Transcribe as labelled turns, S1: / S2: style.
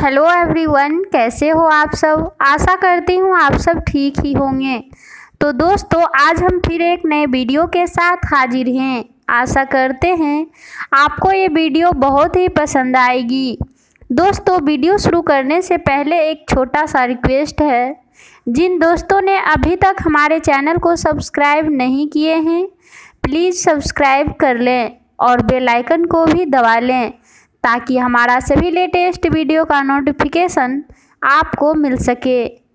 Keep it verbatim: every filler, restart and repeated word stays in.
S1: Hello everyone, कैसे हो आप सब। आशा करती हूँ आप सब ठीक ही होंगे। तो दोस्तों, आज हम फिर एक नए वीडियो के साथ हाजिर हैं। आशा करते हैं आपको ये वीडियो बहुत ही पसंद आएगी। दोस्तों, वीडियो शुरू करने से पहले एक छोटा सा रिक्वेस्ट है। जिन दोस्तों ने अभी तक हमारे चैनल को सब्सक्राइब नहीं किए हैं, प्लीज़ सब्सक्राइब कर लें और बेल आइकन को भी दबा लें, ताकि हमारा सभी लेटेस्ट वीडियो का नोटिफिकेशन आपको मिल सके।